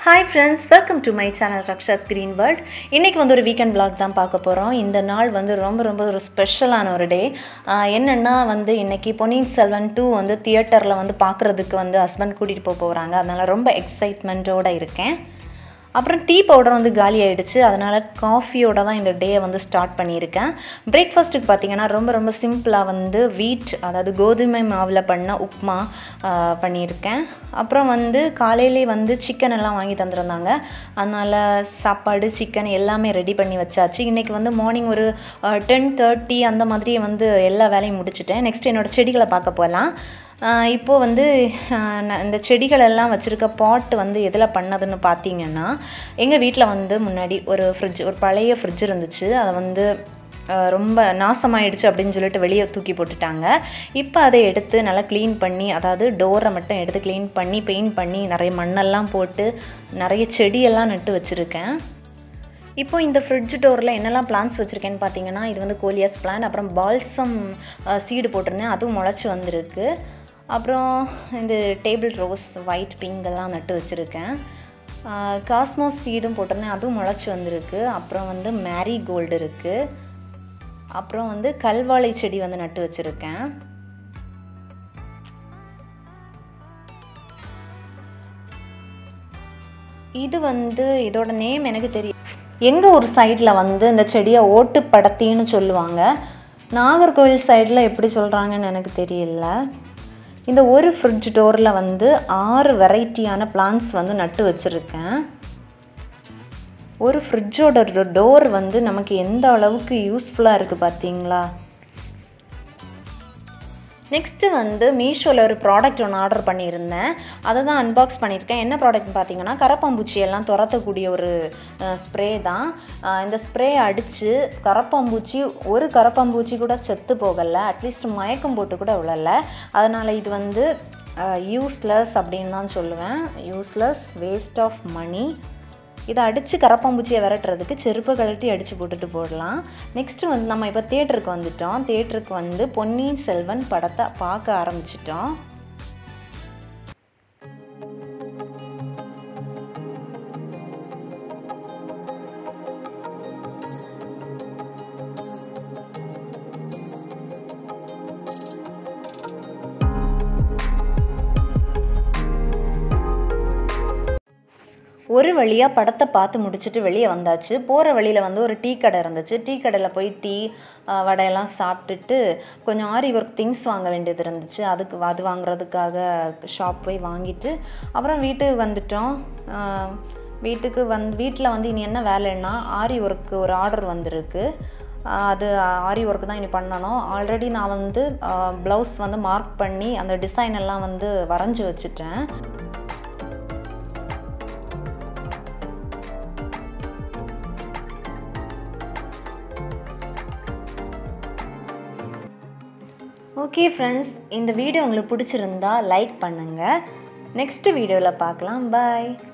Hi friends, welcome to my channel Raksha's Green World. இன்னைக்கு வந்து ஒரு வீக்கெண்ட் vlog தான் பார்க்க போறோம். இந்த நாள் வந்து ரொம்ப ஒரு ஸ்பெஷலான ஒரு டே. என்னன்னா வந்து இன்னைக்கு பொன்னியின் செல்வன் 2 வந்து தியேட்டர்ல வந்து பார்க்கிறதுக்கு வந்து ஹஸ்பண்ட் கூட்டிட்டு போறாங்க. அதனால ரொம்ப எக்ஸைட்மென்ட்டோட இருக்கேன். அப்புறம் டீ பவுடர் வந்து காலி ஆயிடுச்சு. அதனால காஃபியோட தான் இந்த டே வந்து ஸ்டார்ட் பண்ணியிருக்கேன். பிரேக்ஃபாஸ்ட்டுக்கு பார்த்தீங்கன்னா ரொம்ப சிம்பிளாக வந்து அதாவது கோதுமை மாவில் பண்ண உப்புமா பண்ணியிருக்கேன். அப்புறம் வந்து காலையிலே வந்து சிக்கன் எல்லாம் வாங்கி தந்துருந்தாங்க. அதனால் சாப்பாடு சிக்கன் எல்லாமே ரெடி பண்ணி வச்சாச்சு. இன்றைக்கி வந்து மார்னிங் ஒரு 10:30 அந்த மாதிரி வந்து எல்லா வேலையும் முடிச்சுட்டேன். நெக்ஸ்ட் என்னோடய செடிகளை பார்க்க போகலாம். இப்போது வந்து இந்த செடிகளெல்லாம் வச்சுருக்க பாட் வந்து எதில் பண்ணதுன்னு பார்த்தீங்கன்னா, எங்கள் வீட்டில் வந்து முன்னாடி ஒரு பழைய ஃப்ரிட்ஜ் இருந்துச்சு. அதை வந்து ரொம்ப நாசமாயிடுச்சு அப்படின்னு சொல்லிட்டு வெளியே தூக்கி போட்டுட்டாங்க. இப்போ அதை எடுத்து நல்லா க்ளீன் பண்ணி, அதாவது டோரை மட்டும் எடுத்து க்ளீன் பண்ணி பெயிண்ட் பண்ணி நிறைய மண்ணெல்லாம் போட்டு நிறைய செடியெல்லாம் நட்டு வச்சுருக்கேன். இப்போ இந்த ஃப்ரிட்ஜ் டோரில் என்னெல்லாம் பிளான்ஸ் வச்சுருக்கேன்னு பார்த்தீங்கன்னா, இது வந்து கோலியாஸ் பிளான், அப்புறம் பால்சம் சீடு போட்டிருந்தேன், அதுவும் முளைச்சி வந்திருக்கு. அப்புறம் இந்த டேபிள் ரோஸ் ஒயிட் பிங்க் எல்லாம் நட்டு வச்சுருக்கேன். காஸ்மோஸ் சீடும் போட்டிருந்தேன், அதுவும் முளைச்சி வந்திருக்கு. அப்புறம் வந்து மேரிகோல்டு இருக்குது. அப்புறம் வந்து கல்வாழை செடி வந்து நட்டு வச்சுருக்கேன். இது வந்து இதோட நேம் எனக்கு தெரியும். எங்கள் ஒரு சைடில் வந்து இந்த செடியை ஓட்டுப்படத்தின்னு சொல்லுவாங்க. நாகர்கோவில் சைடில் எப்படி சொல்கிறாங்கன்னு எனக்கு தெரியல. இந்த ஒரு ஃப்ரிட்ஜ் டோரில் வந்து 6 வெரைட்டியான பிளான்ட்ஸ் வந்து நட்டு வச்சுருக்கேன். ஒரு ஃப்ரிட்ஜோட டோர் வந்து நமக்கு எந்த அளவுக்கு யூஸ்ஃபுல்லாக இருக்குது பார்த்தீங்களா. நெக்ஸ்ட்டு வந்து மீஷோவில் ஒரு ப்ராடக்ட் ஒன்று ஆர்டர் பண்ணியிருந்தேன். அதை தான் அன்பாக்ஸ் பண்ணியிருக்கேன். என்ன ப்ராடக்ட்னு பார்த்தீங்கன்னா, கரப்பாம்பூச்சியெல்லாம் துரத்தக்கூடிய ஒரு ஸ்ப்ரே தான். இந்த ஸ்ப்ரே அடித்து ஒரு கரப்பாம்பூச்சி கூட செத்து போகலை, அட்லீஸ்ட் மயக்கம் போட்டு கூட விழலை. அதனால் இது வந்து யூஸ்லெஸ் அப்படின்னு தான் சொல்லுவேன். Useless, waste of money. இதை அடித்து கரப்பாம்பூச்சியை விரட்டுறதுக்கு செருப்பை கழட்டி அடித்து போட்டுட்டு போடலாம். நெக்ஸ்ட்டு வந்து நம்ம இப்போ தியேட்டருக்கு வந்துட்டோம். தியேட்டருக்கு வந்து பொன்னியின் செல்வன் படத்தை பார்க்க ஆரம்பிச்சிட்டோம். ஒரு வழியாக படத்தை பார்த்து முடிச்சுட்டு வெளியே வந்தாச்சு. போகிற வழியில் வந்து ஒரு டீ கடை இருந்துச்சு. டீ கடையில் போய் டீ வடையெல்லாம் சாப்பிட்டுட்டு கொஞ்சம் ஆரி ஒர்க் திங்ஸ் வாங்க வேண்டியது இருந்துச்சு. அது வாங்குறதுக்காக ஷாப் போய் வாங்கிட்டு அப்புறம் வீட்டுக்கு வந்துட்டோம். வீட்டில் வந்து இனி என்ன வேலைன்னா, ஆரி ஒர்க்கு ஒரு ஆர்டர் வந்திருக்கு. அது ஆரி ஒர்க்கு தான் இனி பண்ணணும். ஆல்ரெடி நான் வந்து ப்ளவுஸ் வந்து மார்க் பண்ணி அந்த டிசைன் எல்லாம் வந்து வரைஞ்சி வச்சுட்டேன். ஓகே ஃப்ரெண்ட்ஸ், இந்த வீடியோ உங்களுக்கு பிடிச்சிருந்தா லைக் பண்ணுங்கள். நெக்ஸ்ட் வீடியோவில் பார்க்கலாம். பாய்.